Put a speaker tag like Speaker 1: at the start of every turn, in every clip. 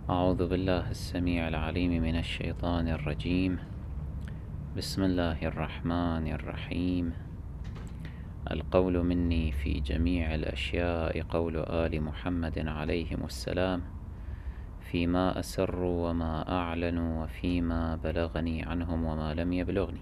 Speaker 1: أعوذ بالله السميع العليم من الشيطان الرجيم. بسم الله الرحمن الرحيم. القول مني في جميع الأشياء قول آل محمد عليهم السلام، فيما أسروا وما أعلنوا وفيما بلغني عنهم وما لم يبلغني.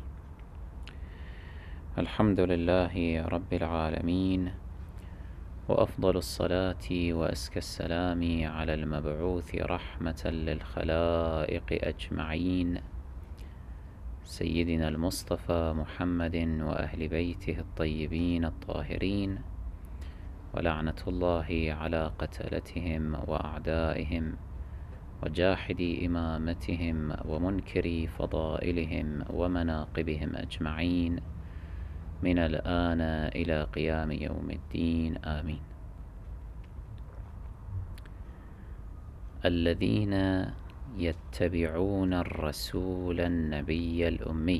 Speaker 1: الحمد لله رب العالمين، وأفضل الصلاة وأزكى السلام على المبعوث رحمة للخلائق أجمعين، سيدنا المصطفى محمد وأهل بيته الطيبين الطاهرين، ولعنة الله على قتلتهم وأعدائهم وجاحدي إمامتهم ومنكري فضائلهم ومناقبهم أجمعين من الآن إلى قيام يوم الدين، آمين. الذين يتبعون الرسول النبي الأمي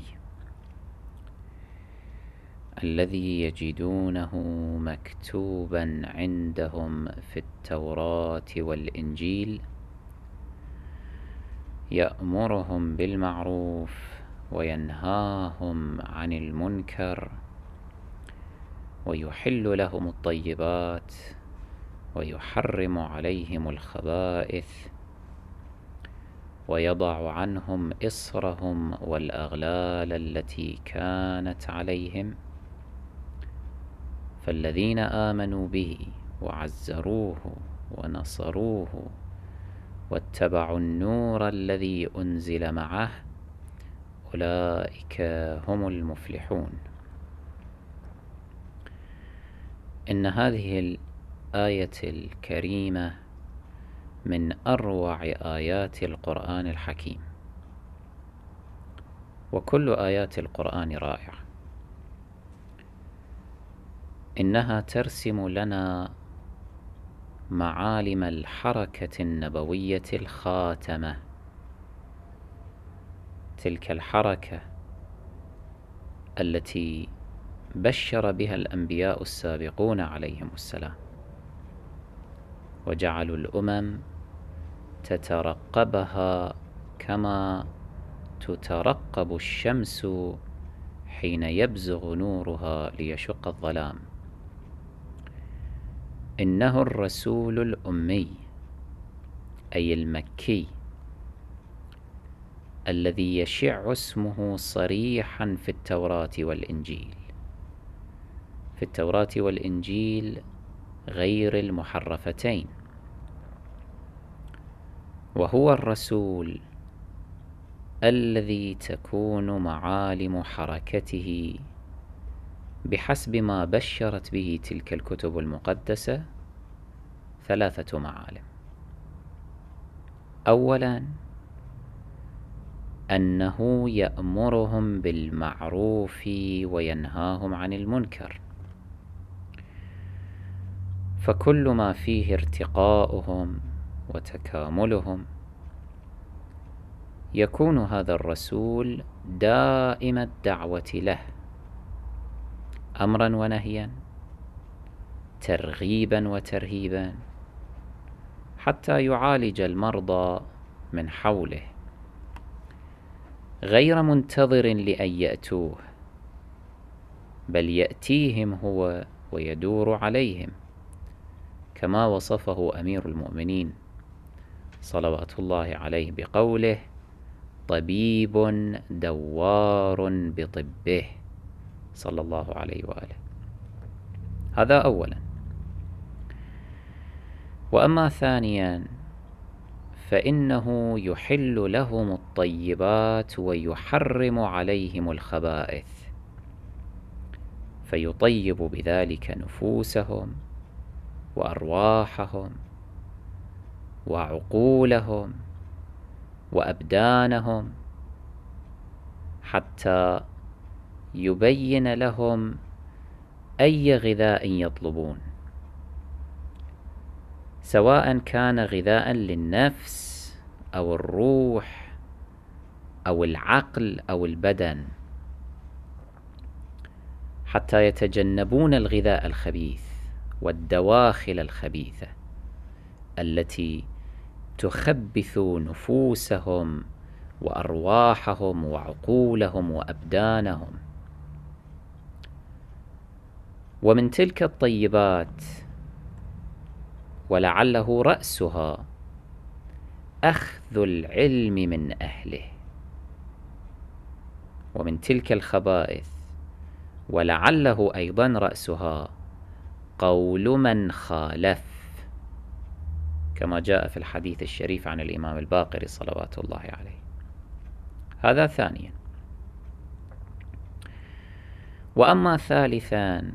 Speaker 1: الذي يجدونه مكتوبا عندهم في التوراة والإنجيل، يأمرهم بالمعروف وينهاهم عن المنكر، ويحل لهم الطيبات ويحرم عليهم الخبائث، ويضع عنهم إصرهم والأغلال التي كانت عليهم. فالذين آمنوا به وعزروه ونصروه واتبعوا النور الذي أنزل معه أولئك هم المفلحون. إن هذه الآية الكريمة من أروع آيات القرآن الحكيم، وكل آيات القرآن رائعة. إنها ترسم لنا معالم الحركة النبوية الخاتمة، تلك الحركة التي بشر بها الأنبياء السابقون عليهم السلام، وجعلوا الأمم تترقبها كما تترقب الشمس حين يبزغ نورها ليشق الظلام. إنه الرسول الأمي، أي المكي، الذي يشع اسمه صريحا في التوراة والإنجيل، في التوراة والإنجيل غير المحرفتين. وهو الرسول الذي تكون معالم حركته بحسب ما بشرت به تلك الكتب المقدسة 3 معالم. أولا، أنه يأمرهم بالمعروف وينهاهم عن المنكر، فكل ما فيه ارتقاؤهم وتكاملهم يكون هذا الرسول دائم الدعوة له، أمرا ونهيا، ترغيبا وترهيبا، حتى يعالج المرضى من حوله، غير منتظر لأن يأتوه، بل يأتيهم هو ويدور عليهم، كما وصفه أمير المؤمنين صلوات الله عليه بقوله: طبيب دوار بطبه، صلى الله عليه وآله. هذا أولا. وأما ثانيا، فإنه يحل لهم الطيبات ويحرم عليهم الخبائث، فيطيب بذلك نفوسهم وأرواحهم وعقولهم وأبدانهم، حتى يبين لهم أي غذاء يطلبون، سواء كان غذاء للنفس أو الروح أو العقل أو البدن، حتى يتجنبون الغذاء الخبيث والدواخل الخبيثة التي تخبث نفوسهم وأرواحهم وعقولهم وأبدانهم. ومن تلك الطيبات ولعله رأسها أخذ العلم من أهله، ومن تلك الخبائث ولعله أيضا رأسها قول من خالف، كما جاء في الحديث الشريف عن الإمام الباقر صلوات الله عليه. هذا ثانيا. وأما ثالثا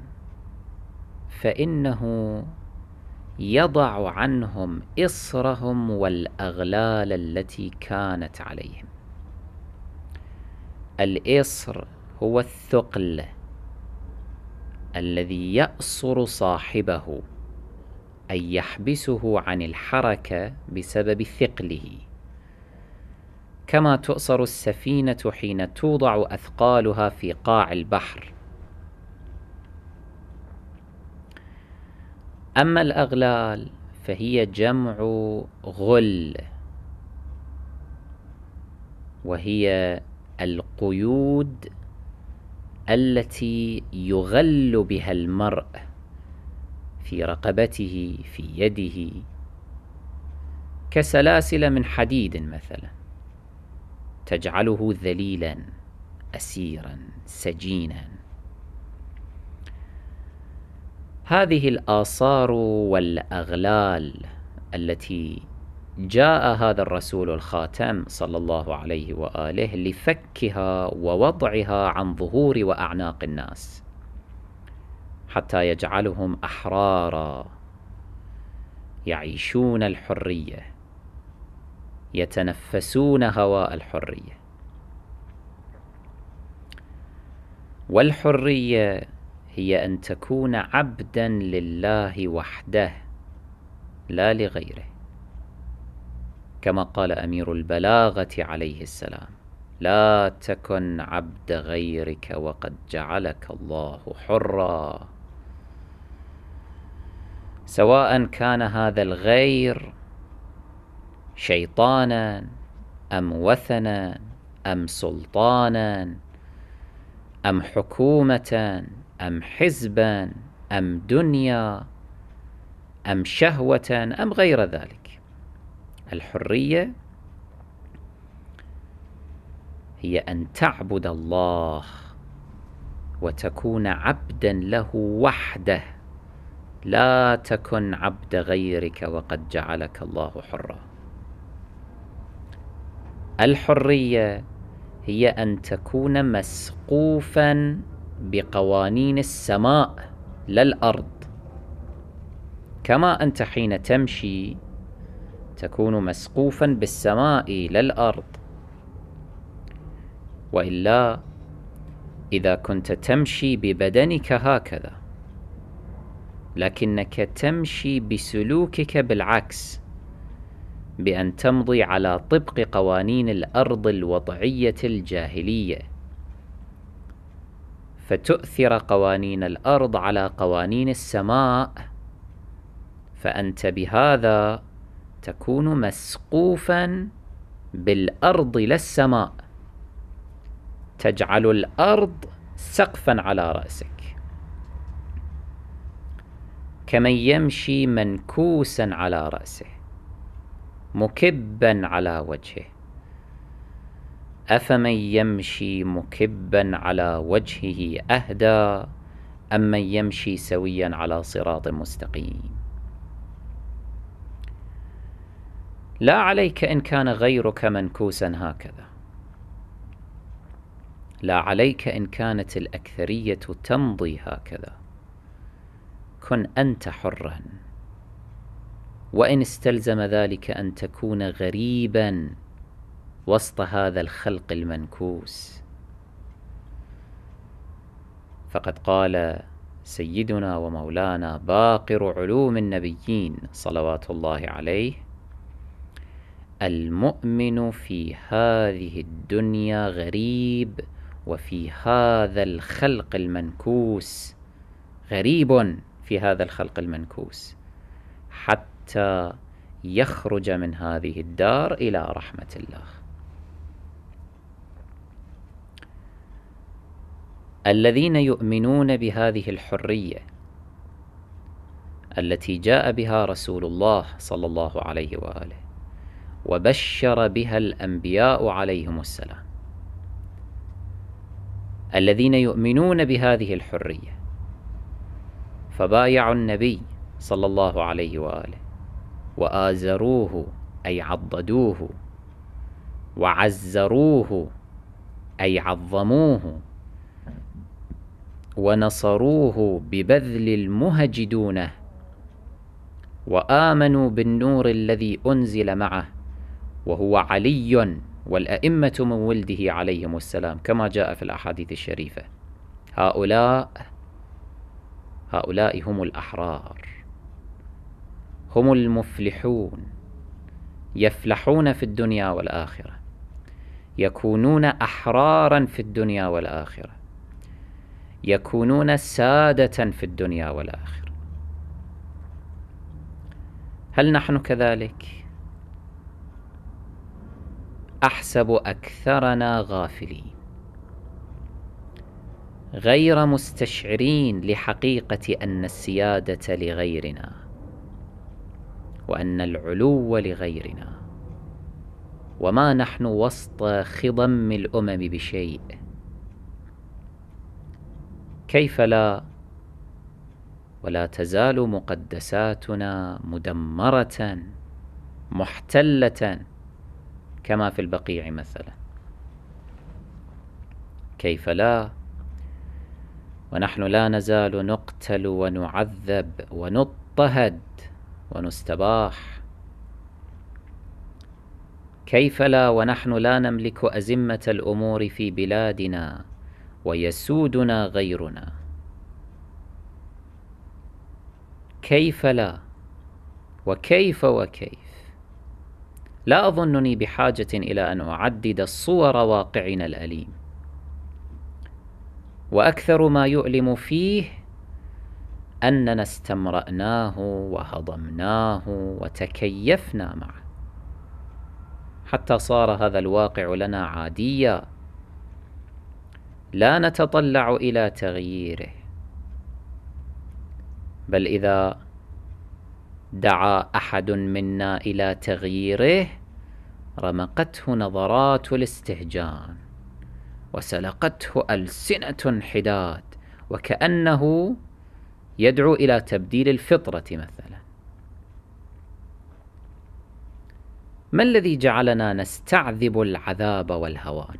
Speaker 1: فإنه يضع عنهم إصرهم والأغلال التي كانت عليهم. الإصر هو الثقل الذي يأصر صاحبه، أي يحبسه عن الحركة بسبب ثقله، كما تؤصر السفينة حين توضع أثقالها في قاع البحر. أما الأغلال فهي جمع غل، وهي القيود التي يغل بها المرء في رقبته في يده، كسلاسل من حديد مثلا تجعله ذليلا أسيرا سجينا. هذه الآثار والأغلال التي جاء هذا الرسول الخاتم صلى الله عليه وآله لفكها ووضعها عن ظهور وأعناق الناس، حتى يجعلهم أحرارا يعيشون الحرية، يتنفسون هواء الحرية. والحرية هي أن تكون عبدا لله وحده لا لغيره، كما قال أمير البلاغة عليه السلام: لا تكن عبد غيرك وقد جعلك الله حرا. سواء كان هذا الغير شيطانا أم وثنا أم سلطانا أم حكومة أم حزبا أم دنيا أم شهوة أم غير ذلك. الحرية هي أن تعبد الله وتكون عبدا له وحده، لا تكن عبد غيرك وقد جعلك الله حرا. الحرية هي أن تكون مسقوفا بقوانين السماء لا الأرض، كما أنت حين تمشي تكون مسقوفا بالسماء لا الأرض. وإلا إذا كنت تمشي ببدنك هكذا لكنك تمشي بسلوكك بالعكس، بأن تمضي على طبق قوانين الأرض الوضعية الجاهلية، فتؤثر قوانين الأرض على قوانين السماء، فأنت بهذا تكون مسقوفا بالأرض لا السماء، تجعل الأرض سقفا على رأسك، كمن يمشي منكوسا على رأسه مكبا على وجهه. أفمن يمشي مكبا على وجهه أهدى أم من يمشي سويا على صراط مستقيم؟ لا عليك إن كان غيرك منكوسا هكذا، لا عليك إن كانت الأكثرية تمضي هكذا، كن أنت حرا، وإن استلزم ذلك أن تكون غريبا وسط هذا الخلق المنكوس. فقد قال سيدنا ومولانا باقر علوم النبيين صلوات الله عليه: المؤمن في هذه الدنيا غريب، وفي هذا الخلق المنكوس غريب، في هذا الخلق المنكوس، حتى يخرج من هذه الدار إلى رحمة الله. الذين يؤمنون بهذه الحرية التي جاء بها رسول الله صلى الله عليه وآله وبشر بها الأنبياء عليهم السلام، الذين يؤمنون بهذه الحرية فبايعوا النبي صلى الله عليه وآله وآزروه أي عضدوه، وعزروه أي عظموه، ونصروه ببذل المهج دونه، وآمنوا بالنور الذي أنزل معه وهو علي والأئمة من ولده عليهم السلام كما جاء في الأحاديث الشريفة. هؤلاء هم الأحرار، هم المفلحون، يفلحون في الدنيا والآخرة، يكونون أحرارا في الدنيا والآخرة، يكونون سادة في الدنيا والآخرة. هل نحن كذلك؟ أحسب أكثرنا غافلين، غير مستشعرين لحقيقة أن السيادة لغيرنا وأن العلو لغيرنا، وما نحن وسط خضم الأمم بشيء. كيف لا؟ ولا تزال مقدساتنا مدمرة محتلة كما في البقيع مثلا. كيف لا؟ ونحن لا نزال نقتل ونعذب ونضطهد ونستباح. كيف لا ونحن لا نملك أزمة الأمور في بلادنا ويسودنا غيرنا؟ كيف لا؟ وكيف وكيف؟ لا أظنني بحاجة إلى أن أعدد صور واقعنا الأليم، وأكثر ما يؤلم فيه أننا استمرأناه وهضمناه وتكيفنا معه حتى صار هذا الواقع لنا عاديا، لا نتطلع إلى تغييره، بل إذا دعا أحد منا إلى تغييره رمقته نظرات الاستهجان وسلقته ألسنة حداد، وكأنه يدعو إلى تبديل الفطرة مثلا. ما الذي جعلنا نستعذب العذاب والهوان؟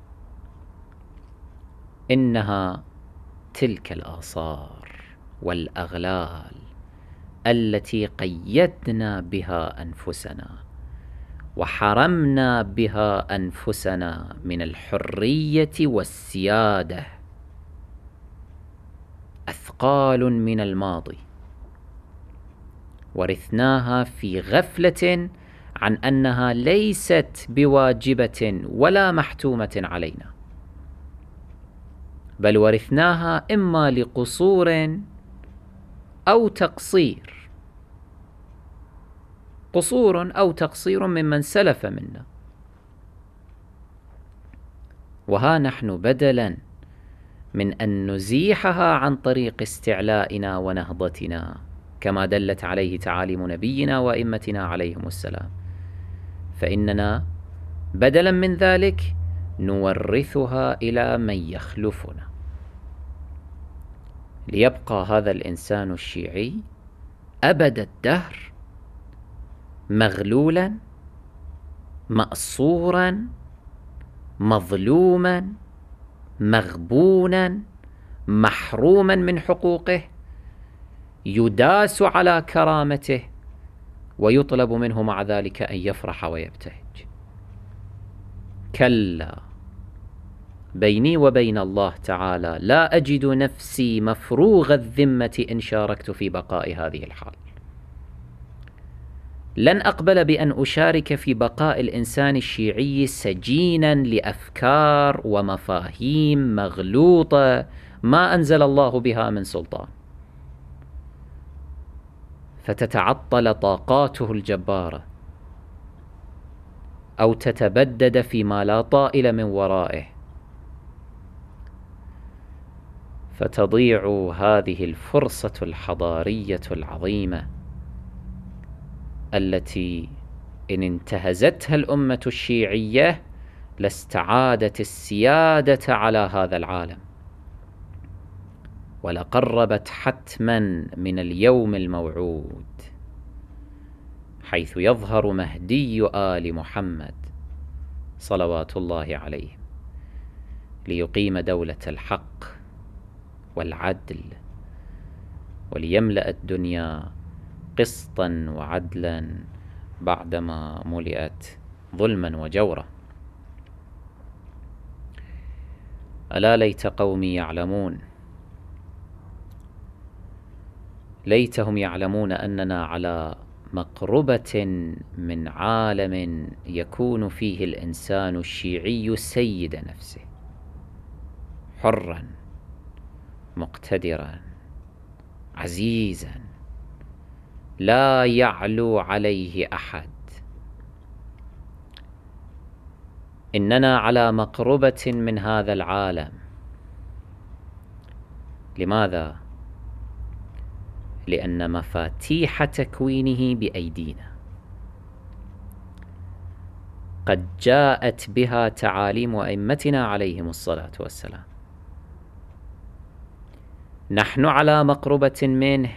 Speaker 1: إنها تلك الآثار والأغلال التي قيدنا بها أنفسنا وحرمنا بها أنفسنا من الحرية والسيادة، أثقال من الماضي ورثناها في غفلة عن أنها ليست بواجبة ولا محتومة علينا، بل ورثناها إما لقصور أو تقصير، قصور أو تقصير ممن سلف منا. وها نحن بدلا من أن نزيحها عن طريق استعلائنا ونهضتنا كما دلت عليه تعاليم نبينا وأئمتنا عليهم السلام، فإننا بدلا من ذلك نورثها إلى من يخلفنا، ليبقى هذا الإنسان الشيعي أبد الدهر مغلولا مأصورا مظلوما مغبونا محروما من حقوقه، يداس على كرامته ويطلب منه مع ذلك أن يفرح ويبتهج. كلا، بيني وبين الله تعالى لا أجد نفسي مفروغ الذمة إن شاركت في بقاء هذه الحال. لن أقبل بأن أشارك في بقاء الإنسان الشيعي سجينا لأفكار ومفاهيم مغلوطة ما أنزل الله بها من سلطان. فتتعطل طاقاته الجبارة أو تتبدد فيما لا طائل من ورائه، فتضيع هذه الفرصة الحضارية العظيمة التي إن انتهزتها الأمة الشيعية لاستعادت السيادة على هذا العالم، ولقربت حتما من اليوم الموعود حيث يظهر مهدي آل محمد صلوات الله عليه ليقيم دولة الحق والعدل، وليملأ الدنيا قسطا وعدلا بعدما ملئت ظلما وجورا. ألا ليت قومي يعلمون، ليتهم يعلمون أننا على مقربة من عالم يكون فيه الإنسان الشيعي سيد نفسه، حرا مقتدرا عزيزا لا يعلو عليه أحد. إننا على مقربة من هذا العالم. لماذا؟ لأن مفاتيح تكوينه بأيدينا، قد جاءت بها تعاليم أئمتنا عليهم الصلاة والسلام. نحن على مقربة منه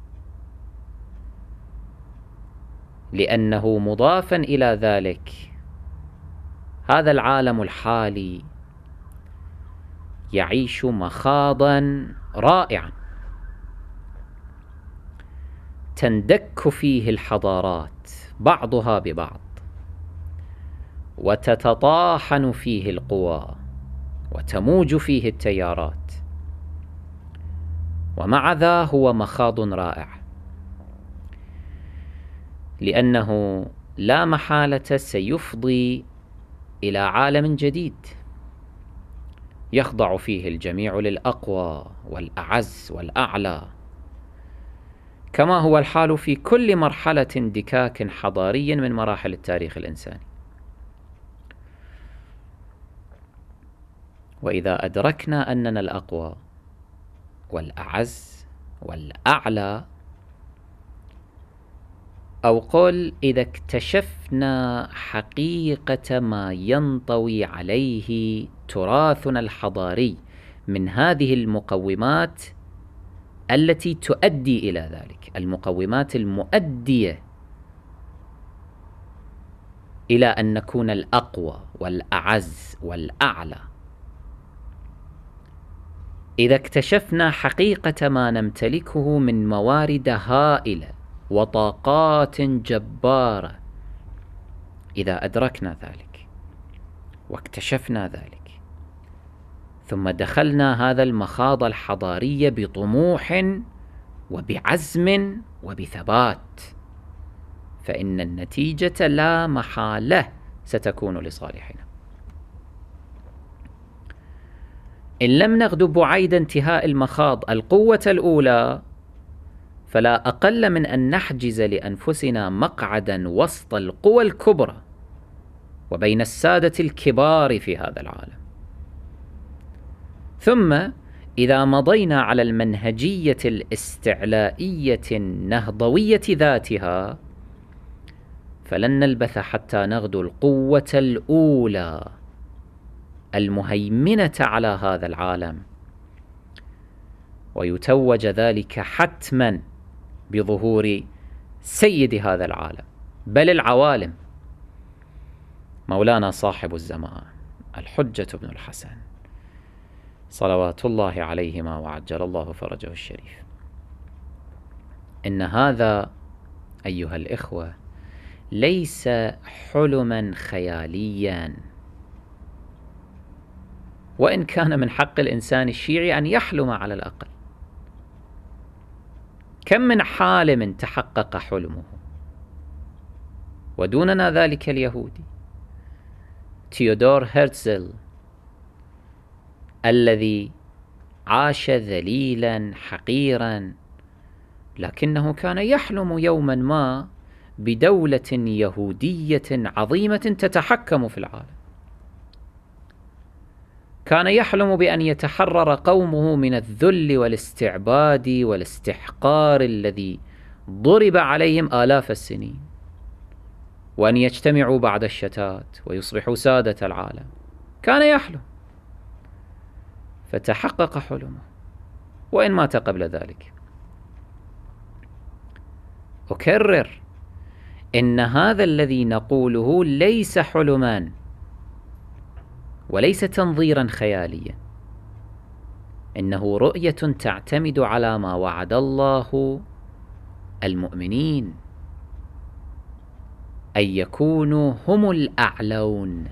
Speaker 1: لأنه مضافا إلى ذلك هذا العالم الحالي يعيش مخاضا رائعا تندك فيه الحضارات بعضها ببعض، وتتطاحن فيه القوى، وتموج فيه التيارات، ومع ذا هو مخاض رائع، لأنه لا محالة سيفضي إلى عالم جديد يخضع فيه الجميع للأقوى والأعز والأعلى، كما هو الحال في كل مرحلة اندكاك حضاري من مراحل التاريخ الإنساني. وإذا أدركنا أننا الأقوى والأعز والأعلى، أو قل إذا اكتشفنا حقيقة ما ينطوي عليه تراثنا الحضاري من هذه المقومات التي تؤدي إلى ذلك، المقومات المؤدية إلى أن نكون الأقوى والأعز والأعلى، إذا اكتشفنا حقيقة ما نمتلكه من موارد هائلة وطاقات جبارة، إذا أدركنا ذلك واكتشفنا ذلك ثم دخلنا هذا المخاض الحضاري بطموح وبعزم وبثبات، فإن النتيجة لا محالة ستكون لصالحنا. إن لم نغدو بعيد انتهاء المخاض القوة الأولى، فلا أقل من أن نحجز لأنفسنا مقعدا وسط القوى الكبرى وبين السادة الكبار في هذا العالم. ثم إذا مضينا على المنهجية الاستعلائية النهضوية ذاتها، فلن نلبث حتى نغدو القوة الأولى المهيمنة على هذا العالم، ويتوج ذلك حتما بظهور سيد هذا العالم بل العوالم، مولانا صاحب الزمان الحجة بن الحسن صلوات الله عليهما وعجل الله فرجه الشريف. إن هذا أيها الإخوة ليس حلما خياليا، وإن كان من حق الإنسان الشيعي أن يحلم على الأقل. كم من حالم تحقق حلمه، ودوننا ذلك اليهودي تيودور هرتزل الذي عاش ذليلا حقيرا لكنه كان يحلم يوما ما بدولة يهودية عظيمة تتحكم في العالم. كان يحلم بأن يتحرر قومه من الذل والاستعباد والاستحقار الذي ضرب عليهم آلاف السنين، وأن يجتمعوا بعد الشتات ويصبحوا سادة العالم. كان يحلم، فتحقق حلمه، وإن مات قبل ذلك. أكرر، إن هذا الذي نقوله ليس حلما وليس تنظيرا خياليا، إنه رؤية تعتمد على ما وعد الله المؤمنين، أن يكونوا هم الأعلون.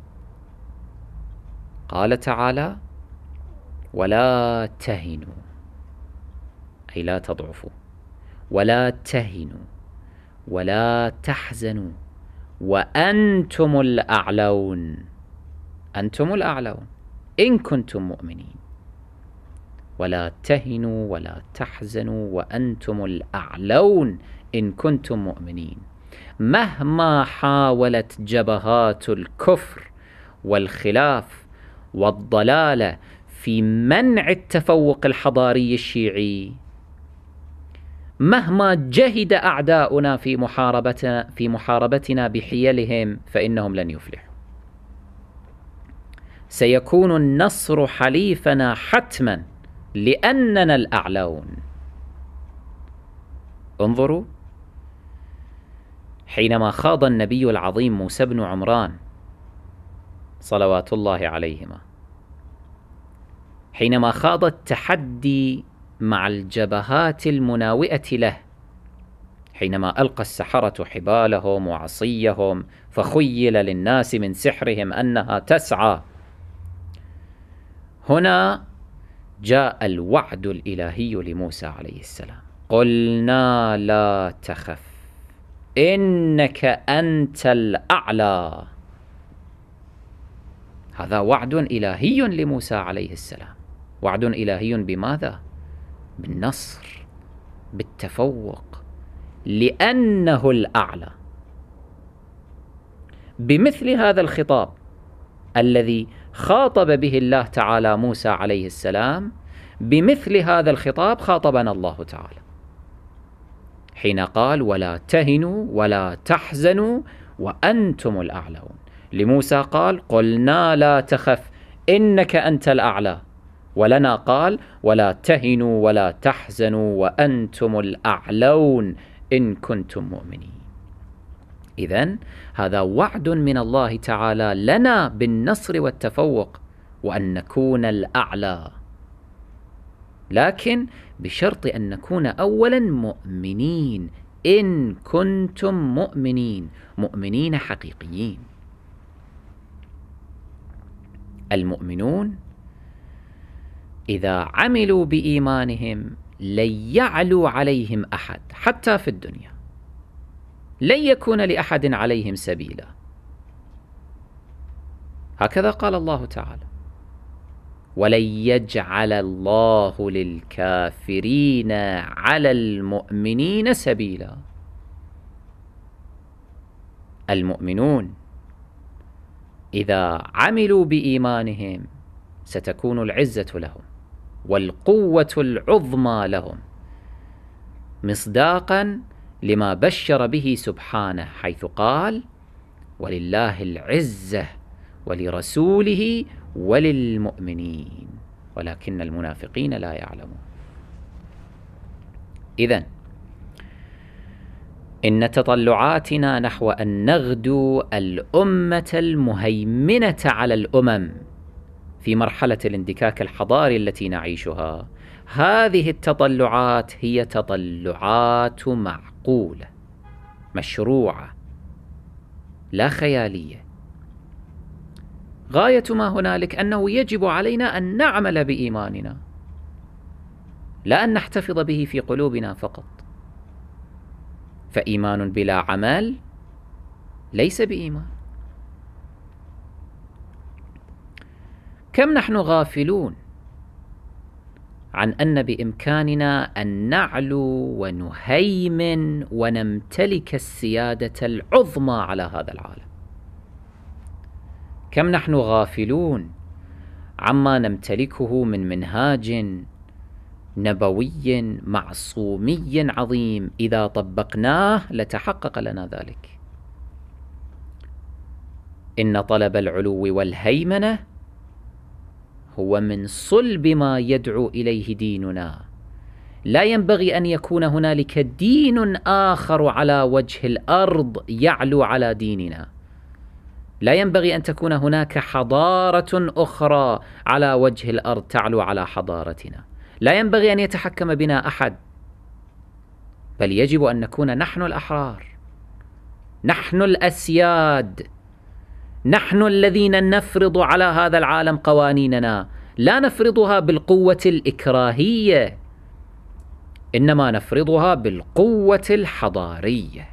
Speaker 1: قال تعالى: ولا تهنوا، أي لا تضعفوا، ولا تهنوا ولا تحزنوا وأنتم الأعلون. أنتم الأعلون إن كنتم مؤمنين. ولا تهنوا ولا تحزنوا وأنتم الأعلون إن كنتم مؤمنين. مهما حاولت جبهات الكفر والخلاف والضلال في منع التفوق الحضاري الشيعي، مهما جهد أعداؤنا في محاربتنا بحيلهم، فإنهم لن يفلحوا. سيكون النصر حليفنا حتما، لأننا الأعلون. انظروا، حينما خاض النبي العظيم موسى بن عمران صلوات الله عليهما، حينما خاض التحدي مع الجبهات المناوئة له، حينما ألقى السحرة حبالهم وعصيهم فخيل للناس من سحرهم أنها تسعى، هنا جاء الوعد الإلهي لموسى عليه السلام: قلنا لا تخف إنك أنت الأعلى. هذا وعد إلهي لموسى عليه السلام. وعد إلهي بماذا؟ بالنصر، بالتفوق، لأنه الأعلى. بمثل هذا الخطاب الذي خاطب به الله تعالى موسى عليه السلام، بمثل هذا الخطاب خاطبنا الله تعالى حين قال: ولا تهنوا ولا تحزنوا وأنتم الأعلون. لموسى قال: قلنا لا تخف إنك أنت الأعلى، ولنا قال: ولا تهنوا ولا تحزنوا وأنتم الأعلون إن كنتم مؤمنين. إذن هذا وعد من الله تعالى لنا بالنصر والتفوق، وأن نكون الأعلى، لكن بشرط أن نكون أولا مؤمنين. إن كنتم مؤمنين، مؤمنين حقيقيين. المؤمنون إذا عملوا بإيمانهم لن يعلو عليهم أحد حتى في الدنيا، لن يكون لأحد عليهم سبيلا. هكذا قال الله تعالى: ولن يجعل الله للكافرين على المؤمنين سبيلا. المؤمنون إذا عملوا بإيمانهم ستكون العزة لهم والقوة العظمى لهم، مصداقا لما بشر به سبحانه، حيث قال: ولله العزة ولرسوله وللمؤمنين ولكن المنافقين لا يعلمون. إذن إن تطلعاتنا نحو أن نغدو الأمة المهيمنة على الأمم في مرحلة الاندكاك الحضاري التي نعيشها، هذه التطلعات هي تطلعات معقولة مشروعة لا خيالية. غاية ما هنالك أنه يجب علينا أن نعمل بإيماننا، لا أن نحتفظ به في قلوبنا فقط، فإيمان بلا عمل ليس بإيمان. كم نحن غافلون عن أن بإمكاننا أن نعلو ونهيمن ونمتلك السيادة العظمى على هذا العالم. كم نحن غافلون عما نمتلكه من منهاج نبوي معصومي عظيم، إذا طبقناه لتحقق لنا ذلك. إن طلب العلو والهيمنة هو من صلب ما يدعو إليه ديننا. لا ينبغي أن يكون هنالك دين آخر على وجه الأرض يعلو على ديننا. لا ينبغي أن تكون هناك حضارة أخرى على وجه الأرض تعلو على حضارتنا. لا ينبغي أن يتحكم بنا أحد، بل يجب أن نكون نحن الأحرار، نحن الأسياد، نحن الذين نفرض على هذا العالم قوانيننا. لا نفرضها بالقوة الإكراهية، إنما نفرضها بالقوة الحضارية،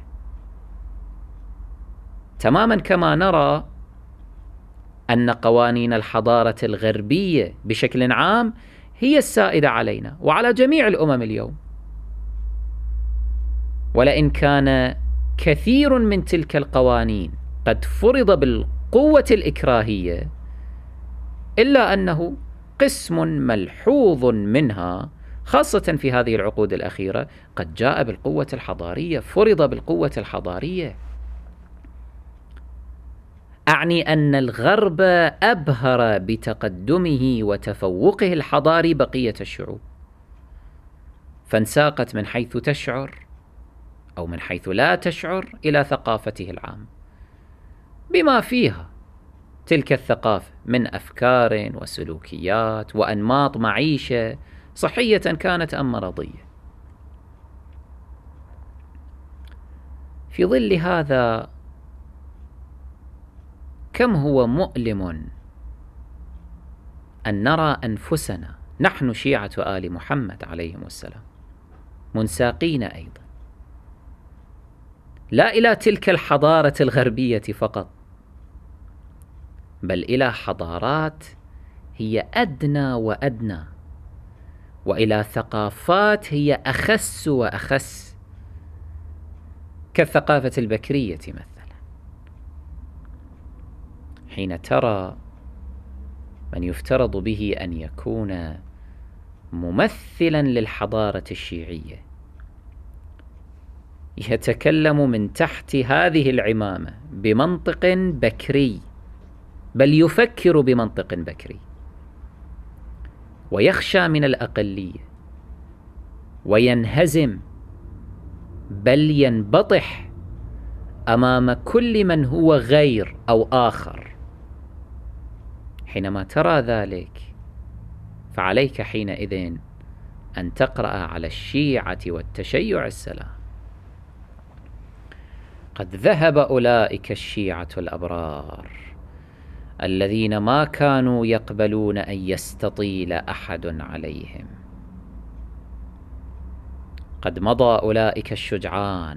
Speaker 1: تماما كما نرى أن قوانين الحضارة الغربية بشكل عام هي السائدة علينا وعلى جميع الأمم اليوم. ولئن كان كثير من تلك القوانين قد فرض بالقوة الإكراهية، إلا أنه قسم ملحوظ منها خاصة في هذه العقود الأخيرة قد جاء بالقوة الحضارية، فرض بالقوة الحضارية. أعني أن الغرب أبهر بتقدمه وتفوقه الحضاري بقية الشعوب، فانساقت من حيث تشعر أو من حيث لا تشعر إلى ثقافته العامة، بما فيها تلك الثقافة من أفكار وسلوكيات وأنماط معيشة صحية كانت أم مرضية. في ظل هذا كم هو مؤلم أن نرى أنفسنا نحن شيعة آل محمد عليهم السلام منساقين أيضا لا إلى تلك الحضارة الغربية فقط، بل إلى حضارات هي أدنى وأدنى، وإلى ثقافات هي أخس وأخس، كالثقافة البكرية مثلا. حين ترى من يفترض به أن يكون ممثلا للحضارة الشيعية يتكلم من تحت هذه العمامة بمنطق بكري، بل يفكر بمنطق بكري، ويخشى من الأقلية وينهزم بل ينبطح أمام كل من هو غير أو آخر، حينما ترى ذلك فعليك حينئذ أن تقرأ على الشيعة والتشيع السلام. قد ذهب أولئك الشيعة الأبرار الذين ما كانوا يقبلون أن يستطيل أحد عليهم. قد مضى أولئك الشجعان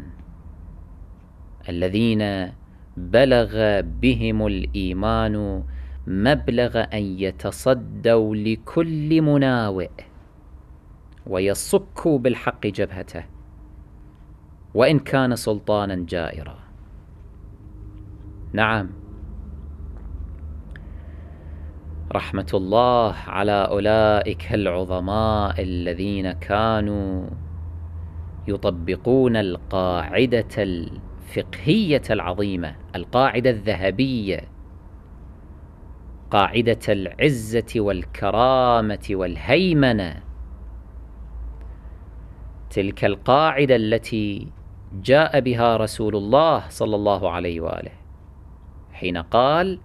Speaker 1: الذين بلغ بهم الإيمان مبلغ أن يتصدوا لكل مناوئ ويصكوا بالحق جبهته وإن كان سلطانا جائرا. نعم، رحمة الله على أولئك العظماء الذين كانوا يطبقون القاعدة الفقهية العظيمة، القاعدة الذهبية، قاعدة العزة والكرامة والهيمنة، تلك القاعدة التي جاء بها رسول الله صلى الله عليه وآله حين قال: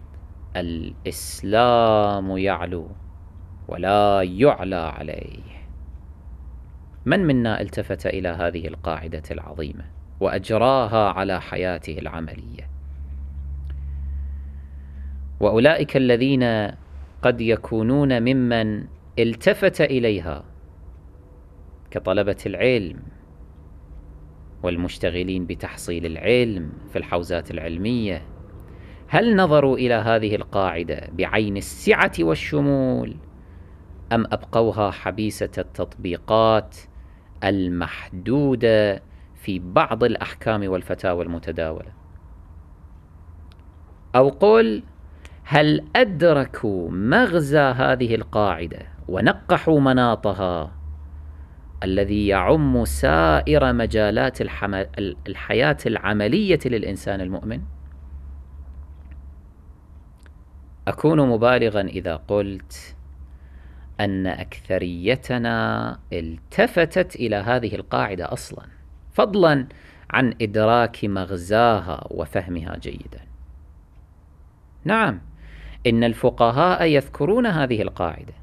Speaker 1: الإسلام يعلو ولا يعلى عليه. من منا التفت إلى هذه القاعدة العظيمة وأجراها على حياته العملية؟ وأولئك الذين قد يكونون ممن التفت إليها كطلبة العلم والمشتغلين بتحصيل العلم في الحوزات العلمية، هل نظروا إلى هذه القاعدة بعين السعة والشمول، أم أبقوها حبيسة التطبيقات المحدودة في بعض الأحكام والفتاوى المتداولة؟ أو قل هل أدركوا مغزى هذه القاعدة ونقحوا مناطها الذي يعم سائر مجالات الحياة العملية للإنسان المؤمن؟ أكون مبالغا إذا قلت أن أكثريتنا التفتت إلى هذه القاعدة أصلا، فضلا عن إدراك مغزاها وفهمها جيدا. نعم، إن الفقهاء يذكرون هذه القاعدة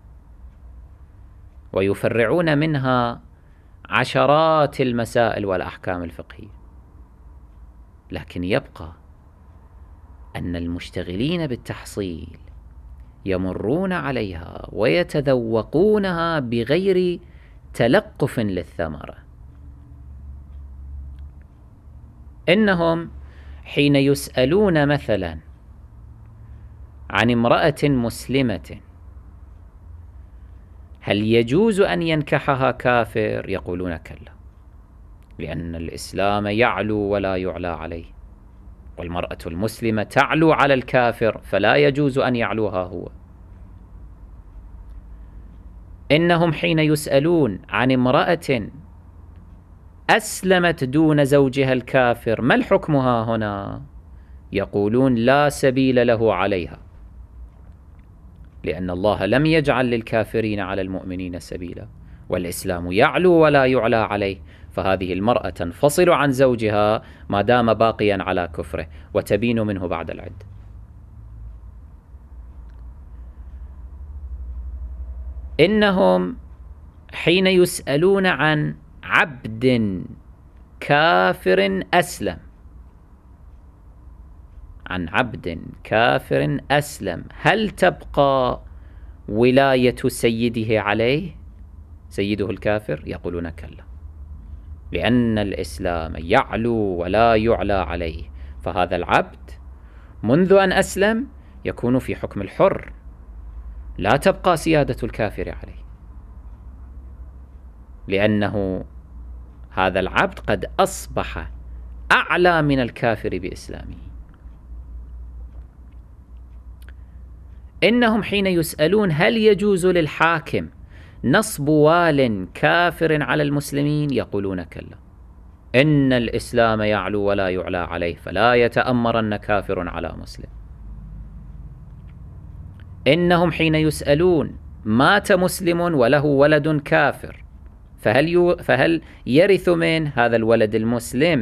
Speaker 1: ويفرعون منها عشرات المسائل والأحكام الفقهية، لكن يبقى أن المشتغلين بالتحصيل يمرون عليها ويتذوقونها بغير تلقف للثمرة. إنهم حين يسألون مثلا عن امرأة مسلمة هل يجوز أن ينكحها كافر؟ يقولون كلا، لأن الإسلام يعلو ولا يعلى عليه، والمرأة المسلمة تعلو على الكافر فلا يجوز أن يعلوها هو. إنهم حين يسألون عن امرأة أسلمت دون زوجها الكافر ما الحكمها هنا؟ يقولون لا سبيل له عليها، لأن الله لم يجعل للكافرين على المؤمنين سبيلا، والإسلام يعلو ولا يعلى عليه، فهذه المرأة تنفصل عن زوجها ما دام باقيا على كفره وتبين منه بعد العدة. إنهم حين يسألون عن عبد كافر أسلم، عن عبد كافر أسلم، هل تبقى ولاية سيده عليه، سيده الكافر؟ يقولون كلا، لأن الإسلام يعلو ولا يعلى عليه، فهذا العبد منذ أن أسلم يكون في حكم الحر، لا تبقى سيادة الكافر عليه، لأنه هذا العبد قد أصبح أعلى من الكافر بإسلامه. إنهم حين يسألون هل يجوز للحاكم نصب وال كافر على المسلمين يقولون كلا، إن الإسلام يعلو ولا يعلى عليه، فلا يتأمرن كافر على مسلم. إنهم حين يسألون مات مسلم وله ولد كافر فهل يرث من هذا الولد المسلم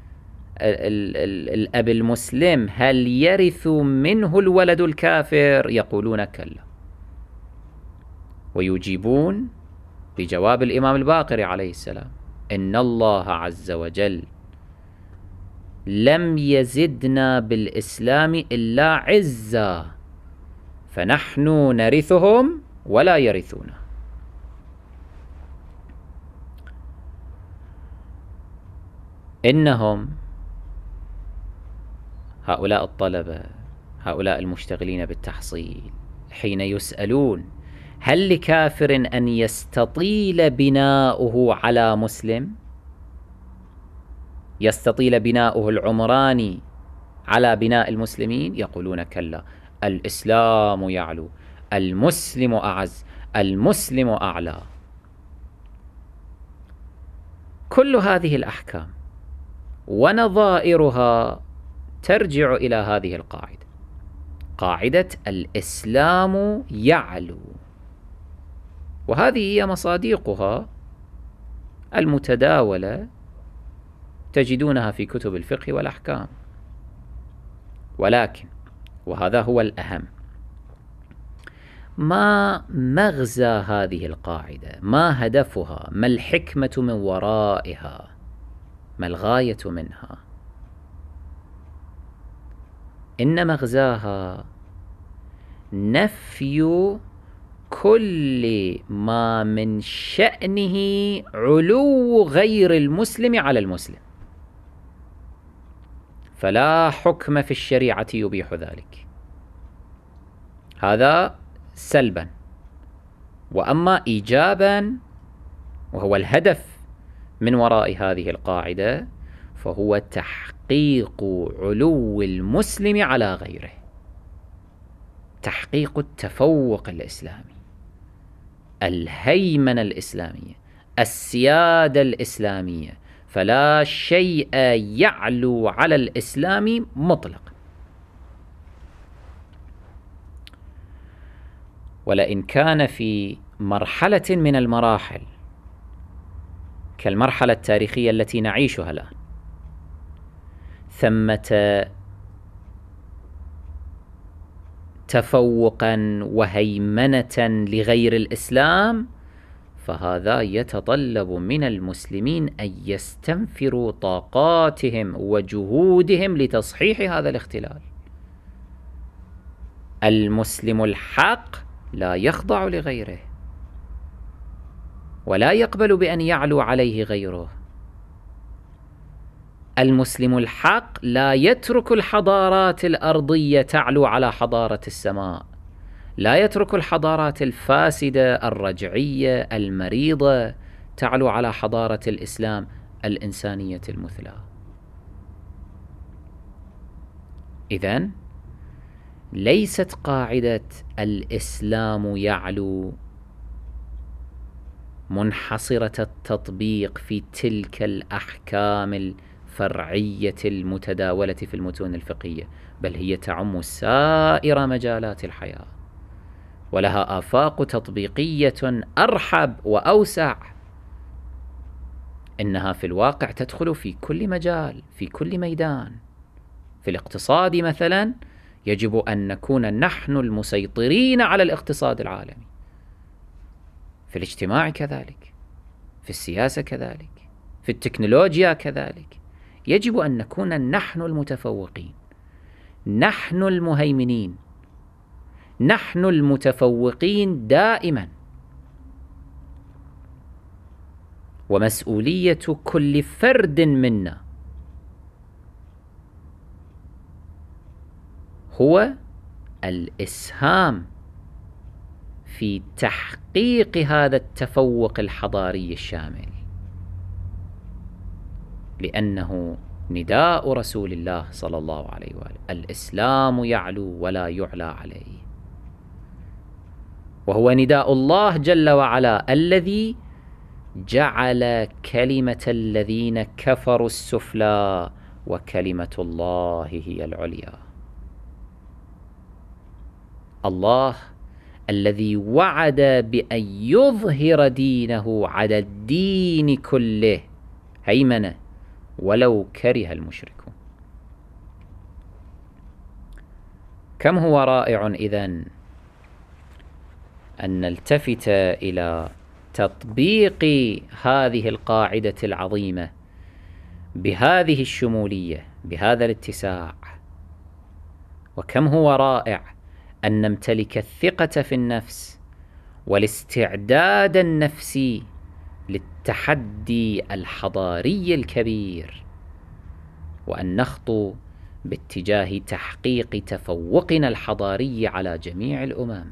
Speaker 1: الأب المسلم، هل يرث منه الولد الكافر؟ يقولون كلا، ويجيبون بجواب الإمام الباقر عليه السلام: إن الله عز وجل لم يزدنا بالإسلام إلا عزا، فنحن نرثهم ولا يرثونه. إنهم هؤلاء الطلبة، هؤلاء المشتغلين بالتحصيل، حين يسألون هل لكافر أن يستطيل بناؤه على مسلم، يستطيل بناؤه العمراني على بناء المسلمين؟ يقولون كلا، الإسلام يعلو، المسلم أعز، المسلم أعلى. كل هذه الأحكام ونظائرها ترجع إلى هذه القاعدة، قاعدة الإسلام يعلو، وهذه هي مصادقها المتداولة، تجدونها في كتب الفقه والأحكام. ولكن وهذا هو الأهم، ما مغزى هذه القاعدة؟ ما هدفها؟ ما الحكمة من ورائها؟ ما الغاية منها؟ إن مغزاها نفي كل ما من شأنه علو غير المسلم على المسلم، فلا حكم في الشريعة يبيح ذلك. هذا سلبا. وأما إيجابا، وهو الهدف من وراء هذه القاعدة، فهو تحقيق علو المسلم على غيره، تحقيق التفوق الإسلامي، الهيمنة الإسلامية، السيادة الإسلامية، فلا شيء يعلو على الإسلام مطلقا. ولئن كان في مرحلة من المراحل كالمرحلة التاريخية التي نعيشها الآن ثمة تفوقا وهيمنة لغير الإسلام، فهذا يتطلب من المسلمين أن يستنفروا طاقاتهم وجهودهم لتصحيح هذا الاختلال. المسلم الحق لا يخضع لغيره ولا يقبل بأن يعلو عليه غيره. المسلم الحق لا يترك الحضارات الأرضية تعلو على حضارة السماء، لا يترك الحضارات الفاسدة الرجعية المريضة تعلو على حضارة الإسلام الإنسانية المثلى. إذن ليست قاعدة الإسلام يعلو منحصرة التطبيق في تلك الأحكام الفرعية المتداولة في المتون الفقهية، بل هي تعم سائر مجالات الحياة، ولها آفاق تطبيقية أرحب وأوسع. إنها في الواقع تدخل في كل مجال، في كل ميدان. في الاقتصاد مثلا يجب أن نكون نحن المسيطرين على الاقتصاد العالمي، في الاجتماع كذلك، في السياسة كذلك، في التكنولوجيا كذلك. يجب أن نكون نحن المتفوقين، نحن المهيمنين، نحن المتفوقين دائما. ومسؤولية كل فرد منا هو الإسهام في تحقيق هذا التفوق الحضاري الشامل، لأنه نداء رسول الله صلى الله عليه وآله: الإسلام يعلو ولا يعلى عليه. وهو نداء الله جل وعلا الذي جعل كلمة الذين كفروا السفلى وكلمة الله هي العليا. الله الذي وعد بأن يظهر دينه على الدين كله هيمنة ولو كره المشركون. كم هو رائع إذن أن نلتفت إلى تطبيق هذه القاعدة العظيمة بهذه الشمولية، بهذا الاتساع. وكم هو رائع أن نمتلك الثقة في النفس والاستعداد النفسي للتحدي الحضاري الكبير، وأن نخطو باتجاه تحقيق تفوقنا الحضاري على جميع الأمم.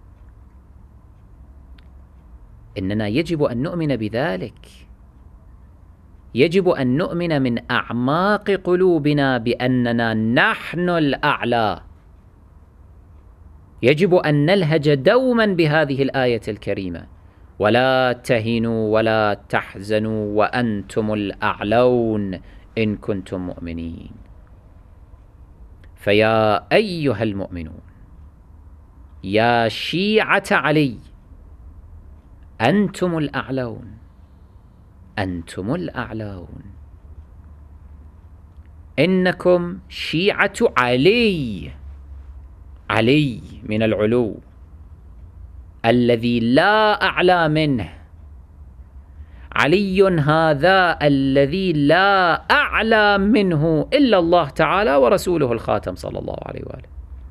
Speaker 1: إننا يجب أن نؤمن بذلك، يجب أن نؤمن من أعماق قلوبنا بأننا نحن الأعلى. يجب أن نلهج دوما بهذه الآية الكريمة: ولا تهنوا ولا تحزنوا وأنتم الأعلون إن كنتم مؤمنين. فيا أيها المؤمنون، يا شيعة علي، أنتم الأعلون، أنتم الأعلون، إنكم شيعة علي. علي من العلو الذي لا أعلى منه، علي هذا الذي لا أعلى منه إلا الله تعالى ورسوله الخاتم صلى الله عليه وآله.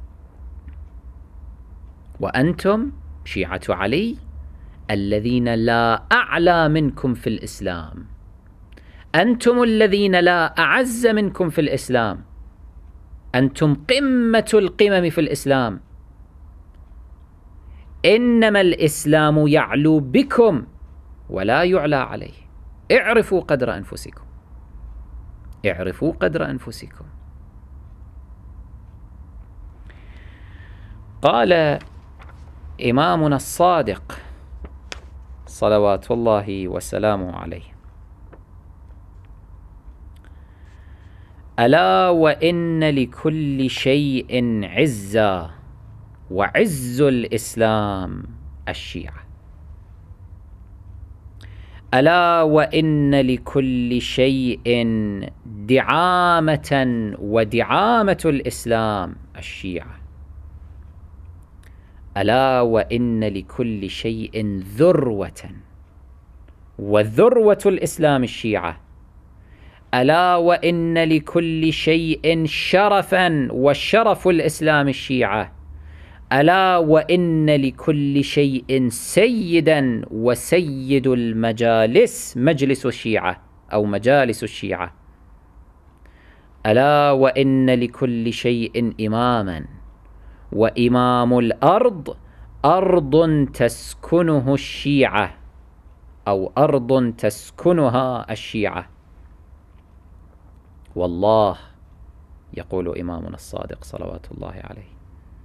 Speaker 1: وأنتم شيعة علي الذين لا أعلى منكم في الإسلام، أنتم الذين لا أعز منكم في الإسلام، أنتم قمة القمم في الإسلام. إنما الإسلام يعلو بكم ولا يعلى عليه. اعرفوا قدر أنفسكم، اعرفوا قدر أنفسكم. قال إمامنا الصادق صلوات الله وسلامه عليه: ألا وإن لكل شيء عزا وعز الإسلام الشيعة. ألا وإن لكل شيء دعامة ودعامة الإسلام الشيعة. ألا وإن لكل شيء ذروة وذروة الإسلام الشيعة. ألا وإن لكل شيء شرفا وشرف الإسلام الشيعة. ألا وإن لكل شيء سيدا وسيد المجالس مجلس الشيعة أو مجالس الشيعة. ألا وإن لكل شيء إماما وإمام الأرض أرض تسكنه الشيعة أو أرض تسكنها الشيعة. والله، يقول إمامنا الصادق صلوات الله عليه،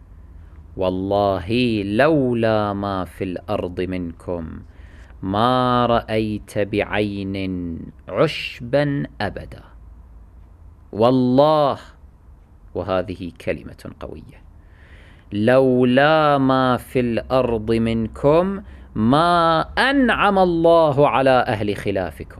Speaker 1: والله لولا ما في الأرض منكم ما رأيت بعين عشبا أبدا. والله، وهذه كلمة قوية، لولا ما في الأرض منكم ما أنعم الله على أهل خلافكم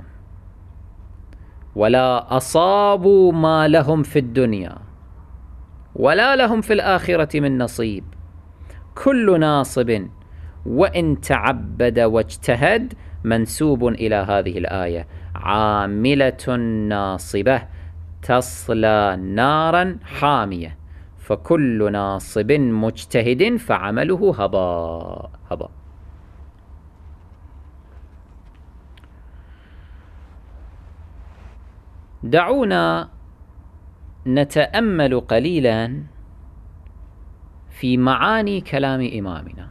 Speaker 1: ولا أصابوا ما لهم في الدنيا ولا لهم في الآخرة من نصيب. كل ناصب وإن تعبد واجتهد منسوب إلى هذه الآية: عاملة ناصبة تصلى نارا حامية، فكل ناصب مجتهد فعمله هباء هباء. دعونا نتأمل قليلا في معاني كلام إمامنا.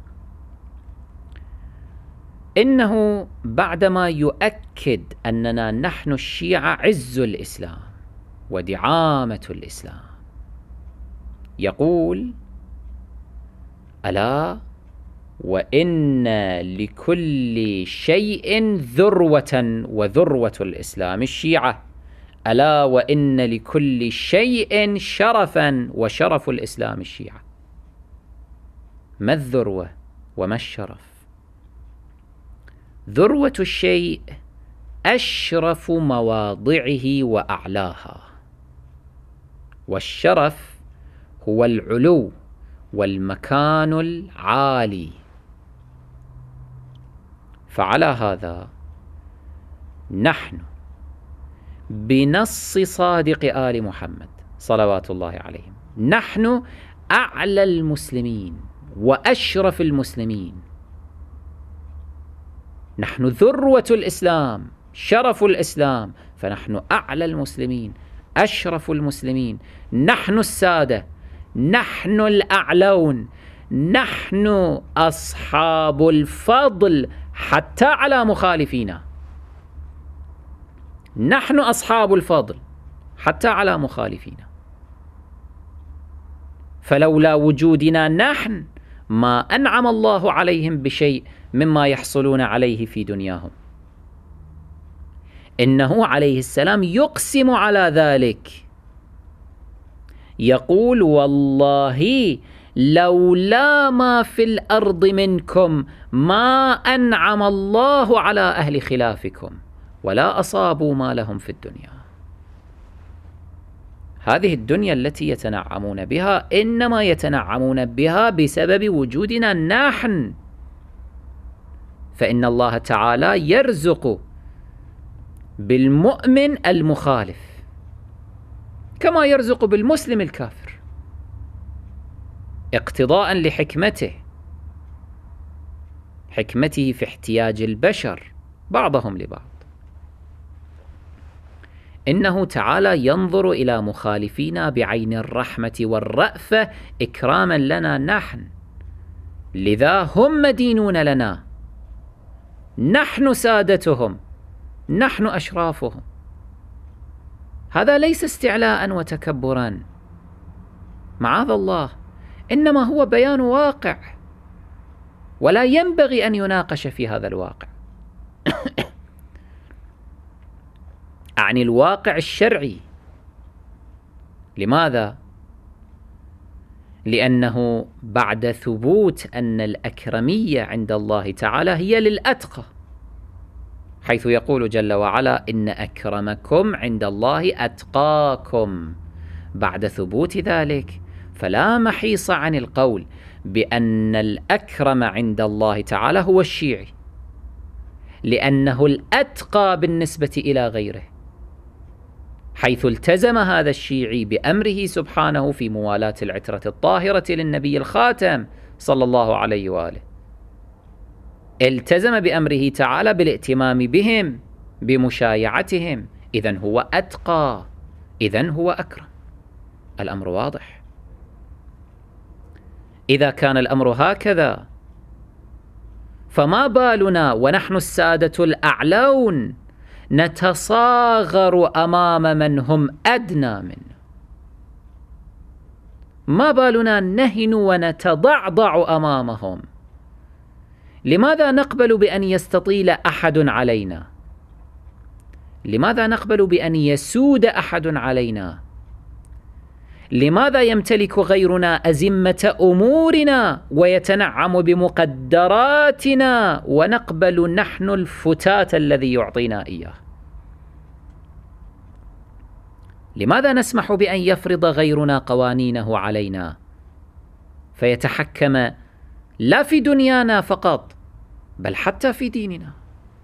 Speaker 1: إنه بعدما يؤكد أننا نحن الشيعة عز الإسلام ودعامة الإسلام، يقول: ألا وإن لكل شيء ذروة وذروة الإسلام الشيعة. ألا وإن لكل شيء شرفا وشرف الإسلام الشيعة. ما الذروة وما الشرف؟ ذروة الشيء أشرف مواضعه وأعلاها، والشرف هو العلو والمكان العالي. فعلى هذا نحن بنص صادق آل محمد صلوات الله عليهم نحن أعلى المسلمين وأشرف المسلمين. نحن ذروة الإسلام، شرف الإسلام، فنحن أعلى المسلمين أشرف المسلمين. نحن السادة، نحن الأعلون، نحن أصحاب الفضل حتى على مخالفينا. نحن أصحاب الفضل حتى على مخالفينا. فلولا وجودنا نحن ما أنعم الله عليهم بشيء مما يحصلون عليه في دنياهم. إنه عليه السلام يقسم على ذلك، يقول: والله لولا ما في الأرض منكم ما أنعم الله على أهل خلافكم ولا أصابوا ما لهم في الدنيا. هذه الدنيا التي يتنعمون بها إنما يتنعمون بها بسبب وجودنا نحن. فإن الله تعالى يرزق بالمؤمن المخالف كما يرزق بالمسلم الكافر، اقتضاء لحكمته، حكمته في احتياج البشر بعضهم لبعض. إنه تعالى ينظر إلى مخالفينا بعين الرحمة والرأفة إكراما لنا نحن. لذا هم مدينون لنا، نحن سادتهم، نحن أشرافهم. هذا ليس استعلاء وتكبرا، معاذ الله، إنما هو بيان واقع، ولا ينبغي أن يناقش في هذا الواقع. أعني الواقع الشرعي. لماذا؟ لأنه بعد ثبوت أن الأكرمية عند الله تعالى هي للأتقى، حيث يقول جل وعلا: إن أكرمكم عند الله أتقاكم. بعد ثبوت ذلك فلا محيص عن القول بأن الأكرم عند الله تعالى هو الشيعي، لأنه الأتقى بالنسبة إلى غيره، حيث التزم هذا الشيعي بأمره سبحانه في موالاة العترة الطاهرة للنبي الخاتم صلى الله عليه وآله. التزم بأمره تعالى بالائتمام بهم، بمشايعتهم، إذن هو أتقى، إذن هو أكرم. الأمر واضح. إذا كان الأمر هكذا، فما بالنا ونحن السادة الأعلون نتصاغر أمام من هم أدنى منا؟ ما بالنا نهن ونتضعضع أمامهم؟ لماذا نقبل بأن يستطيل أحد علينا؟ لماذا نقبل بأن يسود أحد علينا؟ لماذا يمتلك غيرنا أزمة أمورنا ويتنعم بمقدراتنا ونقبل نحن الفتات الذي يعطينا إياه؟ لماذا نسمح بأن يفرض غيرنا قوانينه علينا فيتحكم لا في دنيانا فقط بل حتى في ديننا؟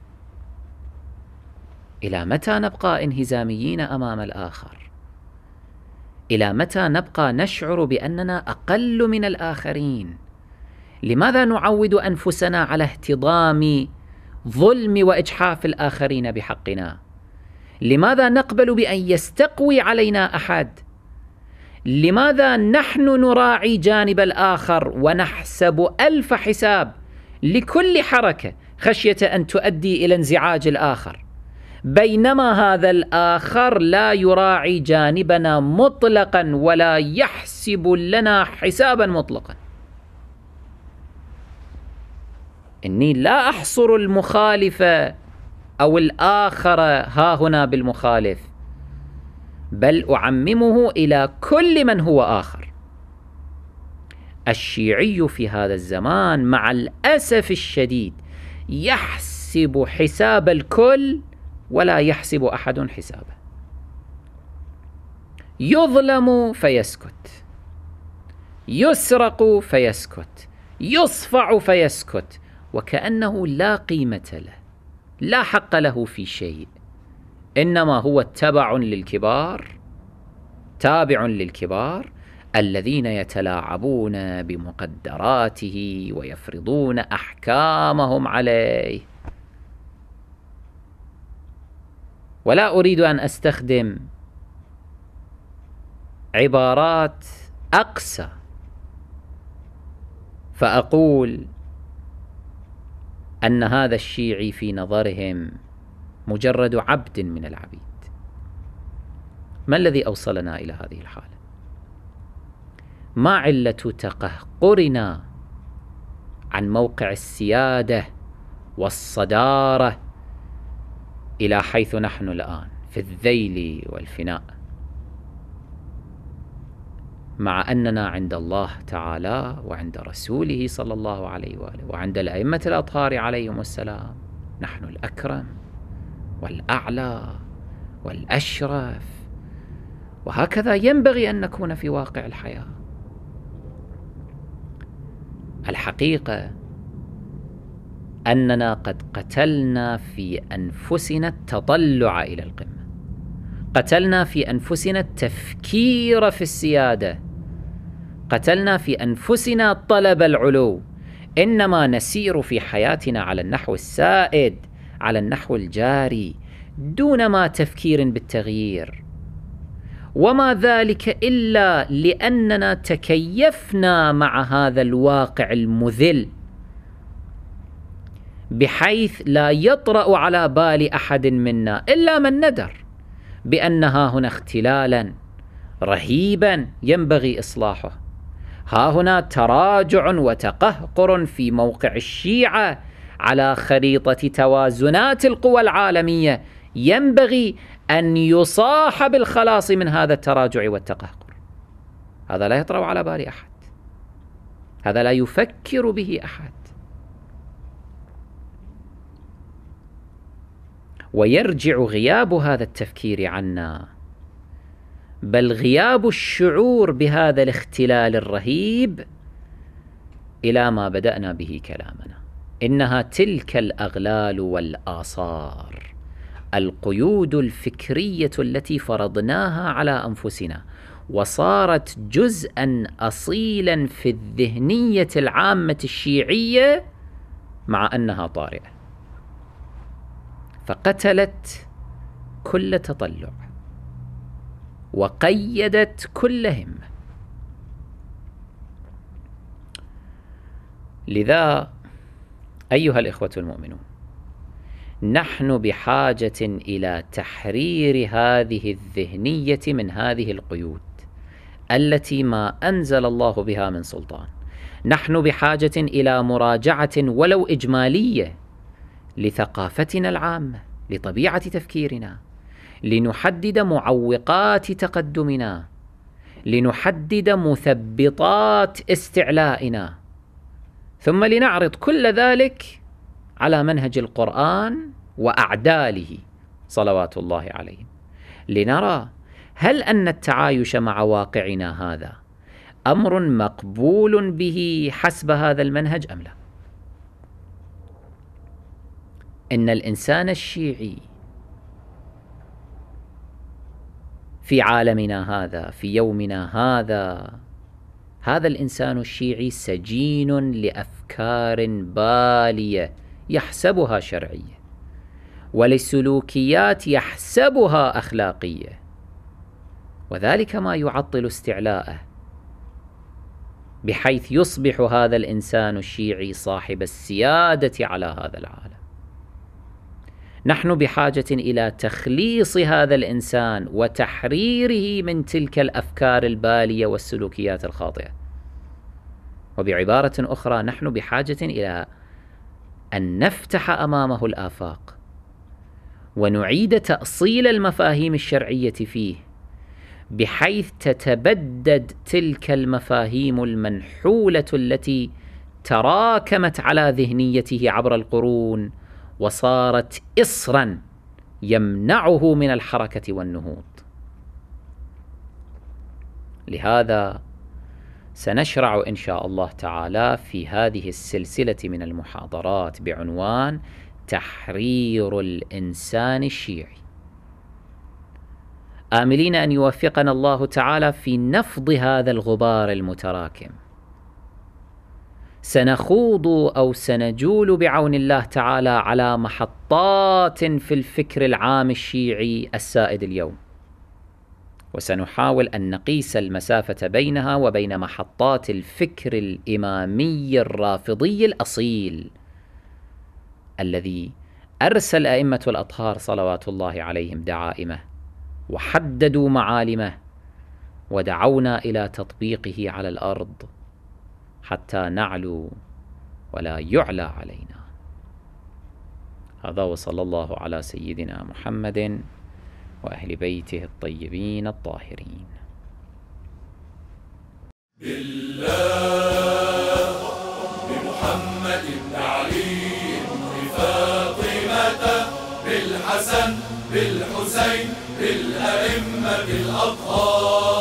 Speaker 1: إلى متى نبقى انهزاميين أمام الآخر؟ إلى متى نبقى نشعر بأننا أقل من الآخرين؟ لماذا نعود أنفسنا على اهتضام ظلم وإجحاف الآخرين بحقنا؟ لماذا نقبل بأن يستقوي علينا أحد؟ لماذا نحن نراعي جانب الآخر ونحسب ألف حساب لكل حركة خشية أن تؤدي إلى انزعاج الآخر، بينما هذا الآخر لا يراعي جانبنا مطلقا ولا يحسب لنا حسابا مطلقا؟ إني لا أحصر المخالف أو الآخر ها هنا بالمخالف، بل أعممه إلى كل من هو آخر. الشيعي في هذا الزمان مع الأسف الشديد يحسب حساب الكل ولا يحسب أحد حسابه. يظلم فيسكت، يسرق فيسكت، يصفع فيسكت، وكأنه لا قيمة له، لا حق له في شيء، إنما هو تابع للكبار الذين يتلاعبون بمقدراته ويفرضون أحكامهم عليه. ولا أريد أن أستخدم عبارات أقسى فأقول أن هذا الشيعي في نظرهم مجرد عبد من العبيد. ما الذي أوصلنا إلى هذه الحالة؟ ما علة تقهقرنا عن موقع السيادة والصدارة إلى حيث نحن الآن في الذيل والفناء، مع أننا عند الله تعالى وعند رسوله صلى الله عليه وآله وعند الأئمة الأطهار عليهم السلام نحن الأكرم والأعلى والأشرف، وهكذا ينبغي أن نكون في واقع الحياة. الحقيقة أننا قد قتلنا في أنفسنا التطلع إلى القمة، قتلنا في أنفسنا التفكير في السيادة، قتلنا في أنفسنا طلب العلو، إنما نسير في حياتنا على النحو السائد، على النحو الجاري، دون ما تفكير بالتغيير. وما ذلك إلا لأننا تكيفنا مع هذا الواقع المذل، بحيث لا يطرأ على بال أحد منا إلا من ندر بأن ها هنا اختلالا رهيبا ينبغي إصلاحه، ها هنا تراجع وتقهقر في موقع الشيعة على خريطة توازنات القوى العالمية ينبغي أن يصاحب الخلاص من هذا التراجع والتقهقر. هذا لا يطرأ على بال أحد، هذا لا يفكر به أحد. ويرجع غياب هذا التفكير عنا، بل غياب الشعور بهذا الاختلال الرهيب، إلى ما بدأنا به كلامنا. إنها تلك الأغلال والآثار، القيود الفكرية التي فرضناها على أنفسنا وصارت جزءا أصيلا في الذهنية العامة الشيعية، مع أنها طارئة، فقتلت كل تطلع وقيدت كل همة. لذا أيها الإخوة المؤمنون، نحن بحاجة إلى تحرير هذه الذهنية من هذه القيود التي ما أنزل الله بها من سلطان. نحن بحاجة إلى مراجعة ولو إجمالية لثقافتنا العامة، لطبيعة تفكيرنا، لنحدد معوقات تقدمنا، لنحدد مثبطات استعلائنا، ثم لنعرض كل ذلك على منهج القرآن وأعداله صلوات الله عليهم، لنرى هل أن التعايش مع واقعنا هذا أمر مقبول به حسب هذا المنهج أم لا. إن الإنسان الشيعي في عالمنا هذا، في يومنا هذا، هذا الإنسان الشيعي سجين لأفكار بالية يحسبها شرعية، ولسلوكيات يحسبها أخلاقية، وذلك ما يعطل استعلاءه، بحيث يصبح هذا الإنسان الشيعي صاحب السيادة على هذا العالم. نحن بحاجة إلى تخليص هذا الإنسان وتحريره من تلك الأفكار البالية والسلوكيات الخاطئة. وبعبارة أخرى، نحن بحاجة إلى أن نفتح أمامه الآفاق ونعيد تأصيل المفاهيم الشرعية فيه، بحيث تتبدد تلك المفاهيم المنحولة التي تراكمت على ذهنيته عبر القرون وصارت إصرا يمنعه من الحركة والنهوض. لهذا سنشرع إن شاء الله تعالى في هذه السلسلة من المحاضرات بعنوان تحرير الإنسان الشيعي، آملين أن يوفقنا الله تعالى في نفض هذا الغبار المتراكم. سنخوض أو سنجول بعون الله تعالى على محطات في الفكر العام الشيعي السائد اليوم، وسنحاول أن نقيس المسافة بينها وبين محطات الفكر الإمامي الرافضي الأصيل الذي أرسل أئمة الأطهار صلوات الله عليهم دعائمه وحددوا معالمه ودعونا إلى تطبيقه على الأرض حتى نعلو ولا يعلى علينا. هذا وصلى الله على سيدنا محمد وأهل بيته الطيبين الطاهرين.
Speaker 2: بالله بمحمد بن علي بفاطمة بالحسن بالحسين بالأئمة الأطهار.